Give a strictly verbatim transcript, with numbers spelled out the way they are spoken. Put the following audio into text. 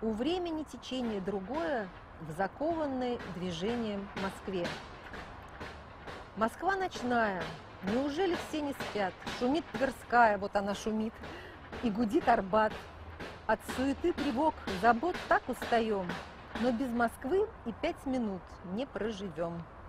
У времени течение другое в закованной движением Москве. Москва ночная, неужели все не спят? Шумит Тверская, вот она шумит, и гудит Арбат. От суеты, тревог, забот так устаем, но без Москвы и пять минут не проживем.